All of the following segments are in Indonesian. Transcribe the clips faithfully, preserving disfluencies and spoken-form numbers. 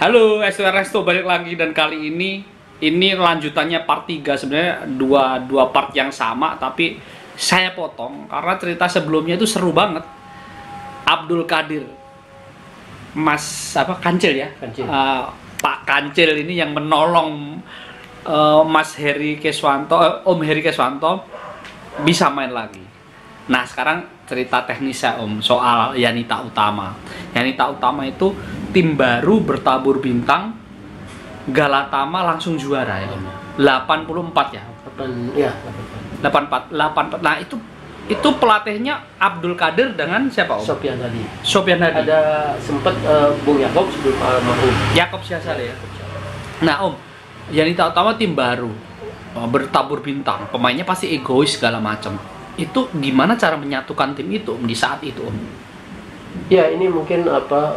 Halo, S W R Resto balik lagi, dan kali ini ini lanjutannya part tiga. Sebenarnya dua dua part yang sama tapi saya potong karena cerita sebelumnya itu seru banget. Abdul Qadir, Mas apa Kancil ya? Kancil. Uh, Pak Kancil ini yang menolong uh, Mas Heri Keswanto, uh, Om Heri Keswanto bisa main lagi. Nah, sekarang cerita teknisnya Om soal Yanita Utama. Yanita Utama itu tim baru bertabur bintang, Galatama langsung juara ya Om. delapan puluh empat ya. delapan ya, delapan puluh empat, delapan puluh empat. Nah, itu itu pelatihnya Abdul Qadir dengan siapa Om? Sofian Hadi. Sofian Hadi. Ada sempat uh, Bung Yakob sebelum almarhum. Yakob Syasal ya. Nah Om, Yanita Utama tim baru, uh, bertabur bintang, pemainnya pasti egois segala macam. Itu gimana cara menyatukan tim itu Om, di saat itu Om? Ya, ini mungkin apa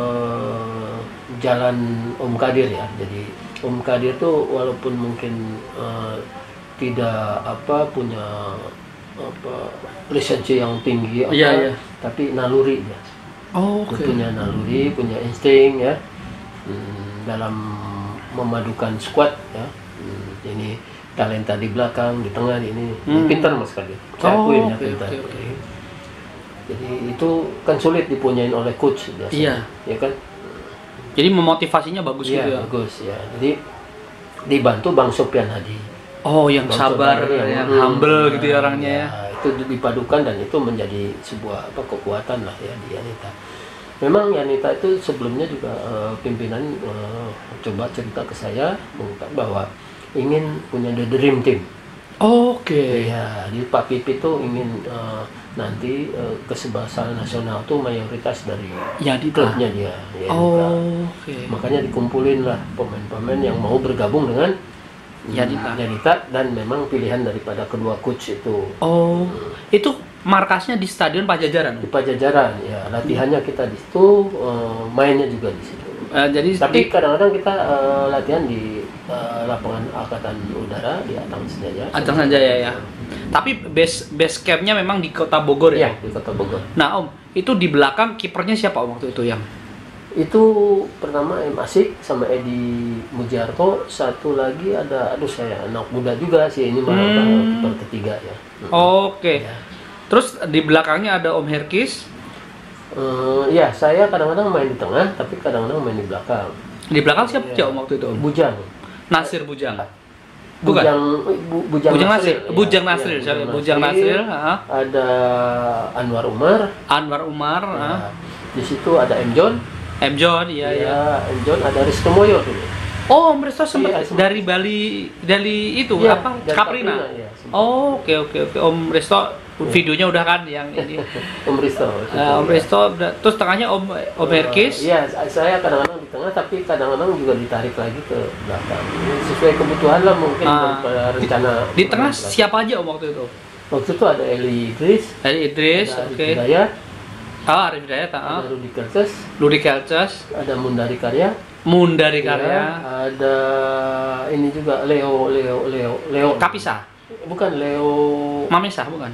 uh, jalan Om Qadir ya. Jadi Om Qadir tuh walaupun mungkin uh, tidak apa punya apa lisensi yang tinggi apa, Iya, iya. tapi naluri ya. Oh, Dia punya naluri, punya insting ya, hmm, dalam memadukan squad ya. Hmm, ini talenta di belakang, di tengah, ini Hmm. pintar Mas Qadir. Saya Oh, akuin ya, oke, pintar. oke, oke. Jadi itu kan sulit dipunyain oleh coach biasanya. Iya. Ya kan? Jadi memotivasinya bagus Iya, gitu ya. bagus ya. Jadi dibantu Bang Sofian Hadi. Oh, yang Bang sabar, Sofian Hadi yang hmm, humble gitu ya nah, orangnya ya. Itu dipadukan dan itu menjadi sebuah apa kekuatan lah ya di Yanita. Memang Yanita itu sebelumnya juga uh, pimpinan uh, coba cerita ke saya mengungkap bahwa ingin punya the dream team. Oke. Iya, di Pak Pipi tuh ingin uh, nanti uh, kesebelasan nasional tuh mayoritas dari Yanita. klubnya dia. Yanita. Oh, oke. Makanya dikumpulin lah pemain-pemain yang mau bergabung dengan Yanita. Yanita, dan memang pilihan daripada kedua coach itu. Oh, itu markasnya di Stadion Pajajaran. Di Pajajaran ya, latihannya kita di situ, uh, mainnya juga di situ. Eh, jadi Tapi di- kadang-kadang kita uh, latihan di uh, lapangan Angkatan Udara di Atang Senjaya. Atang Sanjaya ya. Tapi base base campnya memang di Kota Bogor ya. Iya, di Kota Bogor. Nah Om, itu di belakang kipernya siapa Om waktu itu yang? Itu pertama M Asik sama Edi Mujarto, satu lagi ada, aduh saya anak muda juga sih, ini malah Hmm. kiper ketiga ya. Oke. Ya. Terus di belakangnya ada Om Herkis. Eh, ya, saya kadang-kadang main di tengah, tapi kadang-kadang main di belakang. Di belakang siapa Ya. Om waktu itu Om? Bujang. Nasir Bujang. Bukan. Bujang, bu, Bujang, Bujang Nasril. Nasril. Bujang Ya, Nasril. ya, Siapa? Bujang Nasril. ha? Ada Anwar Umar. Anwar Umar. Ya. ha? Di situ ada M John. M John. Iya ya, iya. M John, ada Rizky Moyo dulu. Oh Om Resto sempat Iya, sempat. dari Bali, dari itu Iya, apa? dari Kaprina. Kaprina, iya, sempat. Oh oke oke oke Om Resto videonya udah kan yang ini. Om Risto. Eh, Om Resto, terus tengahnya Om Om Herkis. Iya, saya kadang-kadang di tengah, tapi kadang-kadang juga ditarik lagi ke belakang. Sesuai kebutuhan lah mungkin Ah. daripada rencana. Di tengah siapa aja Om waktu itu? Waktu itu ada Eli Idris, Dari Idris, ada oke. Arif Hidayat, Ah, Arif Hidayat, ah. ada Rudi Kertes, Ludi Kelces, ada Mundari Karya, Mundari ya, Karya, ada ini juga Leo, Leo, Leo, Leo. Kapisa, Bukan Leo. Mamesa bukan?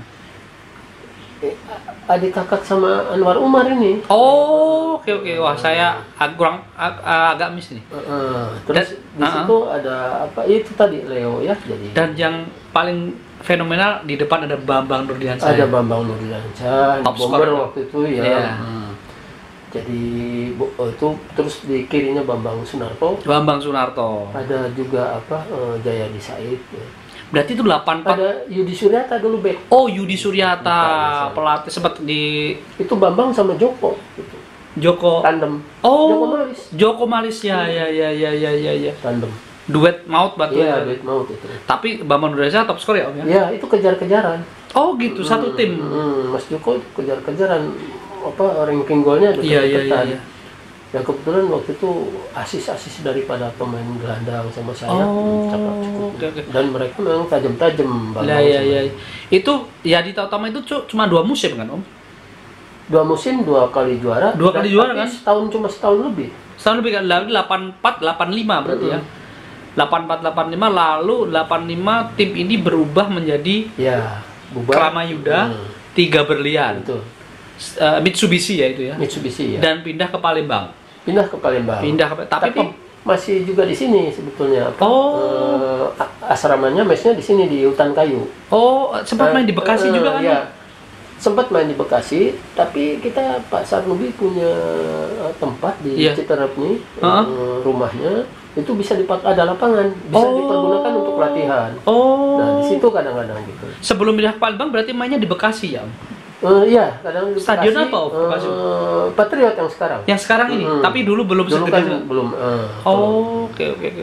eh, adik kakak sama Anwar Umar ini. Oh, oke oke. Wah, saya ag- kurang ag- agak miss nih. Uh, uh, terus Dan- di situ ada apa? Itu tadi Leo ya. Jadi Dan yang paling fenomenal di depan ada Bambang Nurdiansyah. ada Bambang Nurdiansyah, Top bomber scorer. waktu itu ya. Iya. Hmm. Jadi bo- oh, itu terus di kirinya Bambang Sunarto. Bambang Sunarto. Ada juga apa eh, Jayadi Said. Ya. Berarti itu delapan empat. Ada Yudi Suryata dulu back. Oh, Yudi Suryata, Bukan, pelatih sempat di Itu Bambang sama Joko. Gitu. Joko. Tandem. Oh, Joko Malis. Joko Malis ya ya ya ya ya ya ya. Tandem. Duet maut batu ya. Iya, duit maut itu. Tapi Bambang Nurdiansyah top skor ya Om ya? Iya, itu kejar-kejaran. Oh gitu, satu Hmm, tim. hmm, Mas Joko itu kejar-kejaran apa ranking golnya ada Iya iya iya. ketan. iya. Ya kebetulan waktu itu asis-asis daripada pemain gelandang sama saya Oh, cakap cukup. oke, oke. Dan mereka memang tajam-tajam Bambang Lah ya sama- ya. Itu Yanita Utama itu cu- cuma dua musim kan Om? Dua musim dua kali juara. Dua Dan kali juara, tapi kan? Setahun cuma setahun lebih. Setahun lebih kan, lalu delapan empat delapan lima berarti ya. delapan empat delapan lima lalu delapan lima tim ini berubah menjadi Ya, bubar. Kramayuda, Hmm, Tiga Berlian. Betul. S- eh, Mitsubishi ya itu ya. Mitsubishi ya. Dan pindah ke Palembang. pindah ke Palembang. Pindah ke tapi, Tapi masih juga di sini sebetulnya. Apa, Oh. eh, asramanya, mesnya di sini di Hutan Kayu. Oh, sempat main di Bekasi Eh, juga kan? ya. Sempat main di Bekasi, tapi kita Pak Sarnubi punya eh, tempat di Iya. Citerepni, Uh-huh. eh, rumahnya itu bisa dipak ada lapangan, bisa Oh. dipergunakan untuk latihan. Oh. Nah, di situ kadang-kadang gitu. Sebelum pindah ke Palembang berarti mainnya di Bekasi ya? Om? Eh, iya, kadang di Stadion Bekasi, apa, Om, Bekasi? eh, Patriot yang sekarang. Yang sekarang ini, Mm-mm. tapi dulu belum Dulu segede kan itu. belum. eh, Oh, oke oke oke.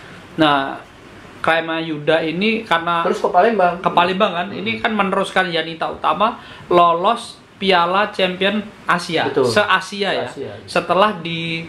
Nah, Krama Yuda ini karena Terus ke Palembang. ke Palembang kan, ini kan meneruskan Yanita Utama lolos Piala Champion Asia, Betul. se-Asia ya. Asia. Setelah di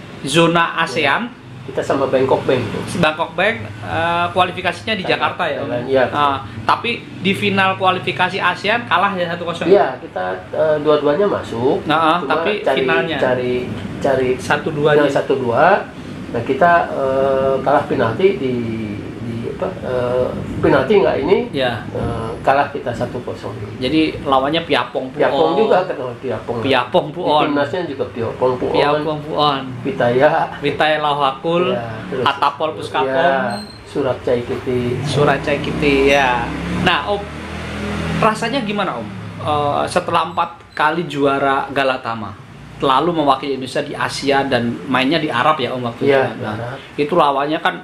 zona ASEAN, Kita sama Bangkok Bank tuh. Bangkok Bank eh, kualifikasinya di Thailand, Jakarta ya. Om? Thailand, iya. Nah, tapi di final kualifikasi ASEAN kalah ya satu kosong. Iya, kita eh, dua-duanya masuk. Nah, Cuma tapi cari, finalnya. cari cari Satu dua yang satu dua. Nah, kita eh, kalah penalti di di apa? eh, penalti nggak ini? Ya. eh, kalah kita satu kosong. Jadi lawannya Piapong Puon. Piapong juga kan, oh, Piapong. Piapong Di Puon. timnasnya juga Piapong Puon. Piapong Puon. Pitaya. Witai Lauhakul, Ya, terus- Atapol Puskapom, Ya, Surat Caikiti. Suracai Kiti ya. Nah, Om, rasanya gimana Om? Eh, setelah empat kali juara Galatama, lalu mewakili Indonesia di Asia dan mainnya di Arab ya Om waktu Iya, itu. di Nah, Arab. itu lawannya kan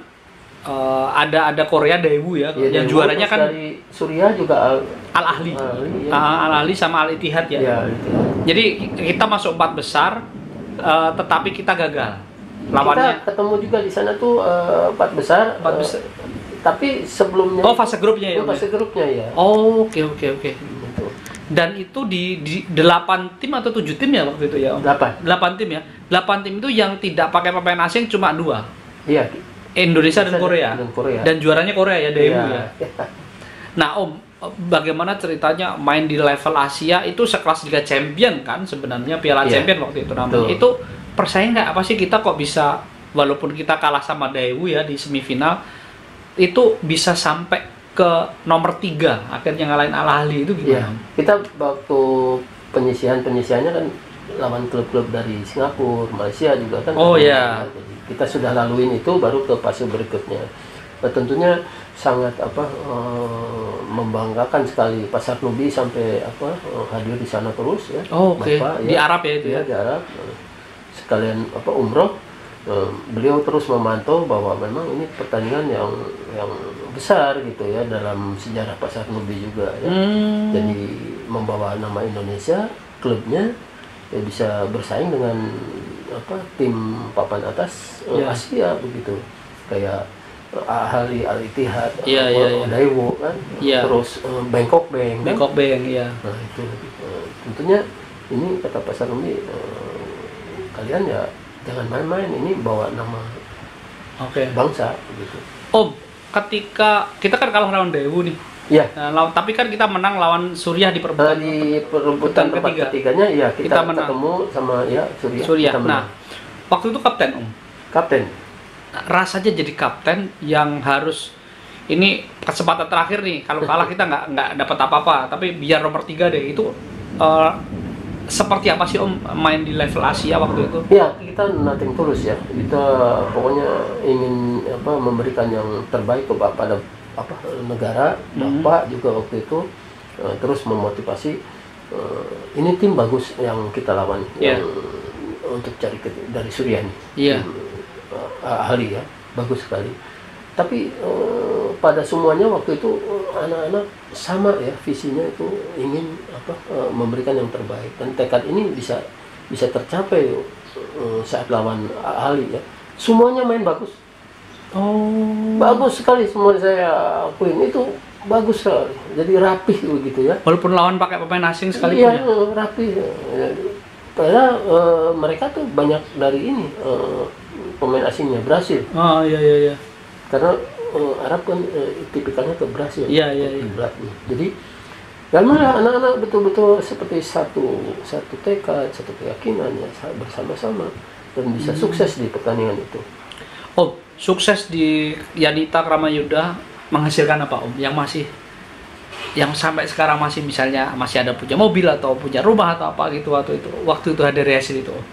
eh, ada ada Korea Daewoo ya, Ya, yang dari juaranya terus kan dari Suriah juga Al Al Ahli, Al-Ahli, ya. Ah, Al Ahli sama Al Ittihad ya. Ya, itu. Jadi kita masuk empat besar, eh, tetapi kita gagal. Lawannya Kita ketemu juga di sana tuh eh, empat besar. Empat eh, besar. Tapi sebelumnya oh fase grupnya ya. itu Om, ya? fase grupnya ya. Oh, oke oke oke. Gitu. Dan itu di, di delapan tim atau tujuh tim ya waktu itu ya? Om? Delapan. delapan tim ya. delapan tim itu yang tidak pakai pemain asing cuma dua. Iya. Indonesia dan Korea. Dan Korea. Dan juaranya Korea ya, Daewoo Iya. ya. Nah, Om, bagaimana ceritanya main di level Asia itu sekelas Liga Champion kan sebenarnya Piala Iya. Champion waktu itu namanya. Betul. Itu persaing nggak apa sih kita kok bisa walaupun kita kalah sama Daewoo ya di semifinal itu bisa sampai ke nomor tiga akhirnya ngalahin Al Ahli itu Iya. gimana? Kita waktu penyisihan-penyisihannya kan lawan klub-klub dari Singapura, Malaysia juga kan. Oh, iya. Jadi kita sudah laluin itu baru ke fase berikutnya. Nah, tentunya sangat apa eh, membanggakan sekali Pak Sarnubi sampai apa eh, hadir di sana terus ya. Oh, oke. Bapak, Di Arab ya itu ya? Iya, di Arab. Eh, Sekalian apa umroh. Eh, beliau terus memantau bahwa memang ini pertandingan yang yang besar gitu ya dalam sejarah Pak Sarnubi juga ya. Hmm. Jadi membawa nama Indonesia, klubnya ya bisa bersaing dengan apa tim papan atas eh, Ya. Asia begitu. Kayak eh, Al Ahli, Al Ittihad, Iya, eh, iya, iya. Daewoo kan. Iya. Terus eh, Bangkok Bank. kan. Bangkok Bank ya. Nah, itu eh, tentunya ini kata Pak Sarnubi eh, kalian ya jangan main-main, ini bawa nama Oke. bangsa gitu. Om, ketika kita kan kalah lawan Daewoo nih. Ya, Nah, lawan, tapi kan kita menang lawan Suriah di nah, perebutan di perebutan tempat ketiga. ketiganya ya kita, Kita menang. ketemu sama ya Suriah. Suriah. kita menang. Nah, waktu itu kapten Om. Kapten. Rasanya jadi kapten yang harus ini kesempatan terakhir nih. Kalau kalah kita nggak nggak dapat apa-apa. Tapi biar nomor tiga deh itu. eh, seperti apa sih Om main di level Asia waktu itu? Ya, kita nothing tulus ya. Kita pokoknya ingin apa memberikan yang terbaik kepada apa negara, Hmm. Bapak juga waktu itu eh, terus memotivasi eh, ini tim bagus yang kita lawan Iya. yang untuk cari ke, dari Suriah nih. Iya. Hmm, eh, ahli ya, bagus sekali. Tapi eh, pada semuanya waktu itu eh, anak-anak sama ya visinya itu ingin apa eh, memberikan yang terbaik dan tekad ini bisa bisa tercapai eh, saat lawan ahli ya. Semuanya main bagus. Oh. Bagus sekali semua saya akuin itu bagus sekali. Jadi rapih begitu ya. Walaupun lawan pakai pemain asing sekalipun Iya, ya. rapih. Ya. Padahal eh, mereka tuh banyak dari ini eh, pemain asingnya Brasil. Oh iya iya iya. Karena eh, Arab kan eh, tipikalnya ke Brasil. Iya, iya, iya. Kiblatnya. Jadi alhamdulillah anak-anak betul-betul seperti satu satu tekad, satu keyakinan ya bersama-sama dan bisa Hmm. sukses di pertandingan itu. Om, sukses di Yanita Krama Yuda menghasilkan apa Om? Yang masih yang sampai sekarang masih misalnya masih ada punya mobil atau punya rumah atau apa gitu waktu itu waktu itu ada hasil itu Om.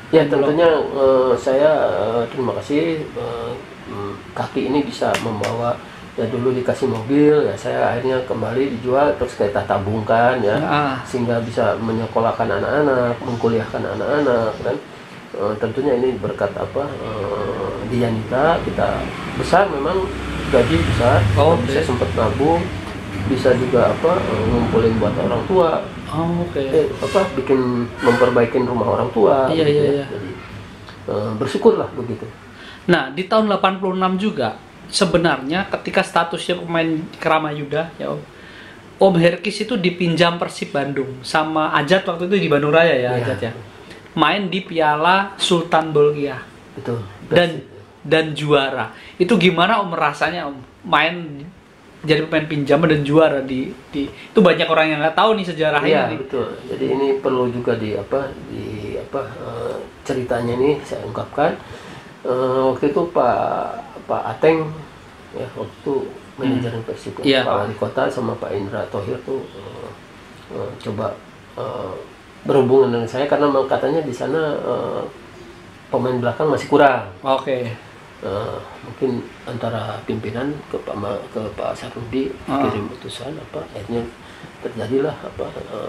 Ya tentunya eh, saya eh, terima kasih eh, mm, kaki ini bisa membawa, ya dulu dikasih mobil, ya saya akhirnya kembali dijual terus kita tabungkan ya, Ah. sehingga bisa menyekolahkan anak-anak, mengkuliahkan anak-anak kan. Eh, tentunya ini berkat apa eh, Dianita kita besar, memang gaji besar, Oh, bisa oke. sempat nabung, bisa juga apa eh, ngumpulin buat orang tua. Oh, oke. Eh, apa bikin memperbaikin rumah orang tua. Iya, gitu iya, ya. iya. Jadi eh, bersyukurlah begitu. Nah, di tahun delapan puluh enam juga sebenarnya ketika statusnya pemain Kramayuda ya Om, Om Herkis itu dipinjam Persib Bandung sama Ajat waktu itu di Bandung Raya ya, Iya. Ajat ya. Main di Piala Sultan Bolkiah Betul. dan dan juara. Itu gimana Om rasanya Om main jadi pemain pinjaman dan juara di, di itu banyak orang yang nggak tahu nih sejarahnya Iya, nih. betul. Jadi ini perlu juga di apa di apa eh, ceritanya ini saya ungkapkan. Eh, waktu itu Pak Pak Ateng ya, waktu itu manajer Persib, Iya. Pak Wali Kota sama Pak Indra Thohir tuh eh, eh, coba eh, berhubungan dengan saya karena memang katanya di sana eh, pemain belakang masih kurang. Oke. Eh, mungkin antara pimpinan ke Pak Ma- ke Pak Sarudi Ah. kirim utusan apa, akhirnya terjadilah apa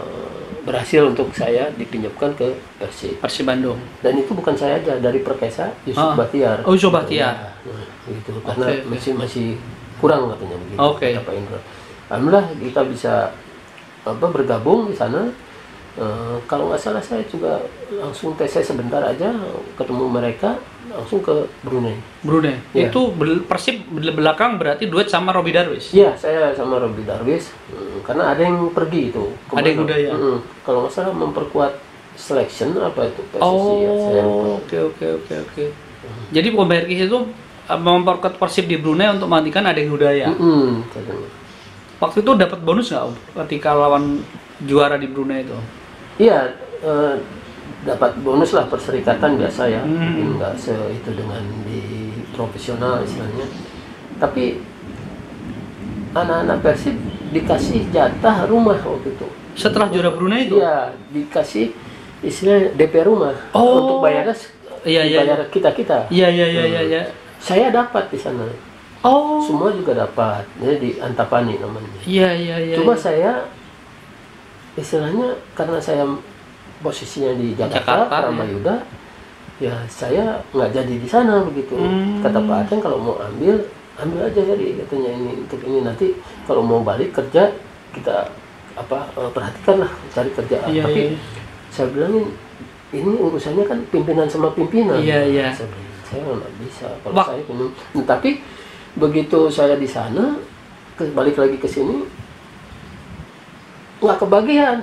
eh, berhasil untuk saya dipinjamkan ke Persib. Persib Bandung. Dan itu bukan saya aja, dari Perkesa Yusuf Ah. Bahtiar. Oh, Yusuf Bahtiar. Ya, nah, gitu. Karena Oke, oke. masih masih kurang katanya begitu. Oke. Kata Pak Indra. Alhamdulillah kita bisa apa bergabung di sana. Eh, kalau nggak salah saya juga langsung tes saya sebentar aja ketemu mereka, langsung ke Brunei. Brunei. Iya. Itu bel- Persib bel- belakang berarti duet sama Robi Darwis. Iya, saya sama Robi Darwis, hmm, karena ada yang pergi itu. Ada yang udah ya? Hmm, kalau nggak salah memperkuat selection apa itu P S S I ya, saya lupa. Oh, oke oke oke oke. Jadi Om Herkis itu uh, memperkuat Persib di Brunei untuk menggantikan Adeng Hudaya. Hmm, katanya. Waktu itu dapat bonus nggak Om ketika lawan juara di Brunei itu? Iya, eh, dapat bonus lah perserikatan biasa ya, Hmm. mungkin nggak se itu dengan di profesional istilahnya. Tapi anak-anak Persib dikasih jatah rumah waktu itu. Setelah juara Brunei itu? Iya, dikasih istilah D P rumah. Oh. Untuk bayarnya Iya, iya, dibayar kita-kita. Iya iya iya iya. iya. Saya dapat di sana. Oh. Semua juga dapat. Jadi di Antapani namanya. Iya iya iya. Cuma iya. saya istilahnya karena saya posisinya di Jakarta, Jakarta, Kramayuda, ya saya nggak jadi di sana begitu. Hmm. Kata Pak Ateng kalau mau ambil, ambil aja Heri, katanya ini untuk ini nanti kalau mau balik kerja kita apa eh, perhatikanlah cari kerjaan. Iya, Tapi iya. saya bilangin ini urusannya kan pimpinan sama pimpinan. Iya, iya. Saya bilang, saya nggak bisa kalau Wak- saya ini. Nah, tapi begitu saya di sana, ke- balik lagi ke sini nggak kebagian.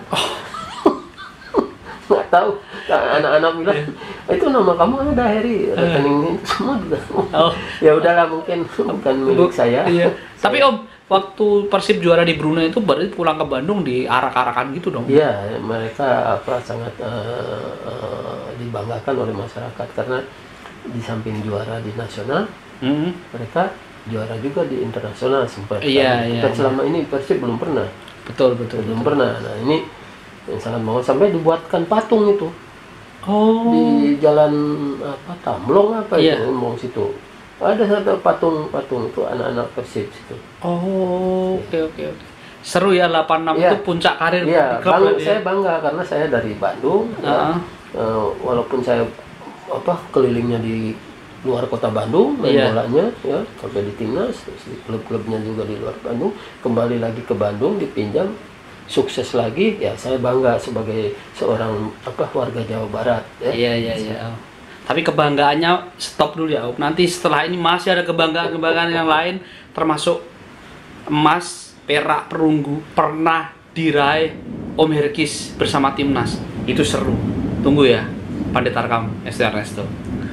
Nggak tahu. Nah, anak-anak bilang itu nama kamu ada Heri, rekening ini semua juga. Oh. Ya udahlah mungkin bukan milik saya. Iya. Tapi Om, waktu Persib juara di Brunei itu berarti pulang ke Bandung diarak-arakan gitu dong? Iya, mereka apa sangat eh, eh, dibanggakan oleh masyarakat karena di samping juara di nasional, Hmm. mereka juara juga di internasional sempat. Iya, iya, Dan iya. selama ini Persib belum pernah, Betul betul. belum pernah. Nah ini yang sangat mau sampai dibuatkan patung itu Oh. di jalan apa Tamblong apa Iya. itu ngomong situ. Ada satu patung-patung itu anak-anak Persib situ. Oh, oke oke oke. Seru ya delapan puluh enam Iya. itu puncak karir Iya, di klub bang, berarti ya? saya bangga karena saya dari Bandung. ya. Ah. Eh, walaupun saya apa kelilingnya di luar kota Bandung main Iya. bolanya ya sampai di timnas, terus di klub-klubnya juga di luar Bandung, kembali lagi ke Bandung dipinjam, sukses lagi ya, saya bangga sebagai seorang apa warga Jawa Barat ya. Iya iya iya. Om. Tapi kebanggaannya stop dulu ya Om. Nanti setelah ini masih ada kebanggaan-kebanggaan yang lain termasuk emas, perak, perunggu pernah diraih Om Herkis bersama timnas. Itu seru. Tunggu ya. Pandit Tarkam, Esti Ernesto.